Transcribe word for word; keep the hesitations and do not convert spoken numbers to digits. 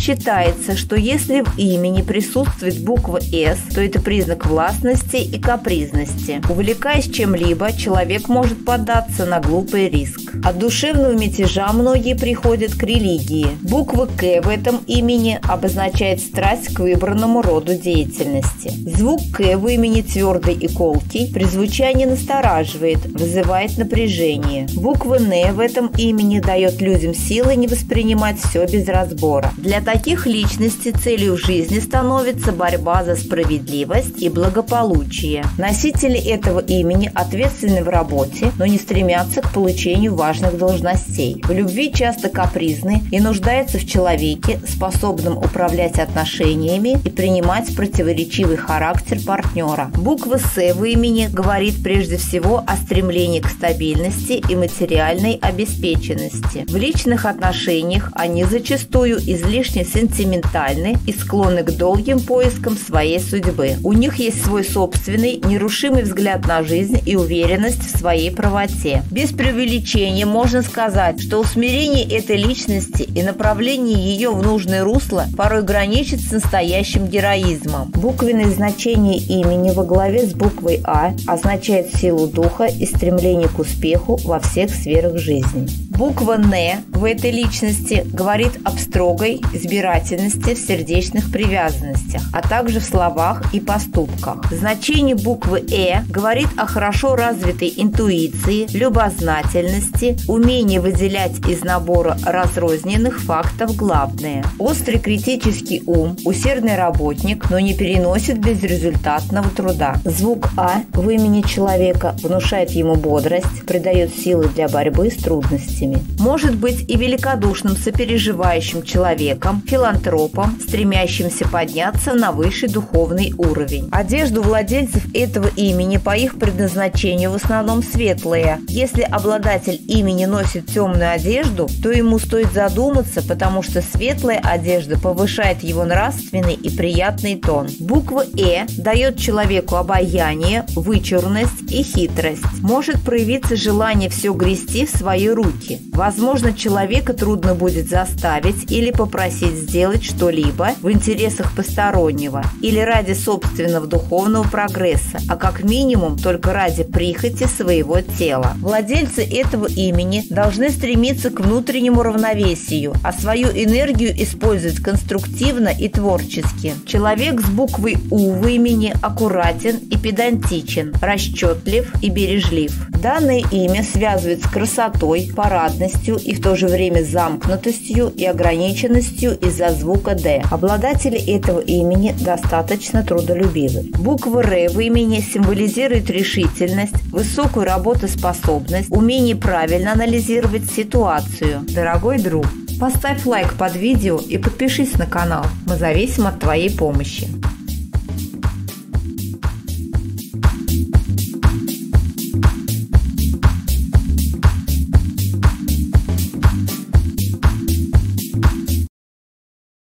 Считается, что если в имени присутствует буква «С», то это признак властности и капризности. Увлекаясь чем-либо, человек может поддаться на глупый риск. От душевного мятежа многие приходят к религии. Буква «К» в этом имени обозначает страсть к выбранному роду деятельности. Звук «К» в имени твердый и колкий, при звучании настораживает, вызывает напряжение. Буква «Н» в этом имени дает людям силы не воспринимать все без разбора. Для таких личностей целью в жизни становится борьба за справедливость и благополучие. Носители этого имени ответственны в работе, но не стремятся к получению важных должностей. В любви часто капризны и нуждаются в человеке, способном управлять отношениями и принимать противоречивый характер партнера. Буква «С» в имени говорит прежде всего о стремлении к стабильности и материальной обеспеченности. В личных отношениях они зачастую излишне сентиментальны и склонны к долгим поискам своей судьбы. У них есть свой собственный, нерушимый взгляд на жизнь и уверенность в своей правоте. Без преувеличения можно сказать, что усмирение этой личности и направление ее в нужное русло порой граничит с настоящим героизмом. Буквенное значение имени во главе с буквой «А» означает силу духа и стремление к успеху во всех сферах жизни. Буква «Н» в этой личности говорит об строгой избирательности в сердечных привязанностях, а также в словах и поступках. Значение буквы «Э» говорит о хорошо развитой интуиции, любознательности, умении выделять из набора разрозненных фактов главное. Острый критический ум, усердный работник, но не переносит безрезультатного труда. Звук «А» в имени человека внушает ему бодрость, придает силы для борьбы с трудностями. Может быть и великодушным сопереживающим человеком, филантропом, стремящимся подняться на высший духовный уровень. Одежду владельцев этого имени по их предназначению в основном светлая. Если обладатель имени носит темную одежду, то ему стоит задуматься, потому что светлая одежда повышает его нравственный и приятный тон. Буква «Э» дает человеку обаяние, вычурность и хитрость. Может проявиться желание все грести в свои руки. Возможно, человека трудно будет заставить или попросить сделать что-либо в интересах постороннего или ради собственного духовного прогресса, а как минимум только ради прихоти своего тела. Владельцы этого имени должны стремиться к внутреннему равновесию, а свою энергию использовать конструктивно и творчески. Человек с буквой «У» в имени аккуратен и педантичен, расчетлив и бережлив. Данное имя связывает с красотой, парадностью и в то же время замкнутостью и ограниченностью из-за звука «Д». Обладатели этого имени достаточно трудолюбивы. Буква «Р» в имени символизирует решительность, высокую работоспособность, умение правильно анализировать ситуацию. Дорогой друг, поставь лайк под видео и подпишись на канал. Мы зависим от твоей помощи.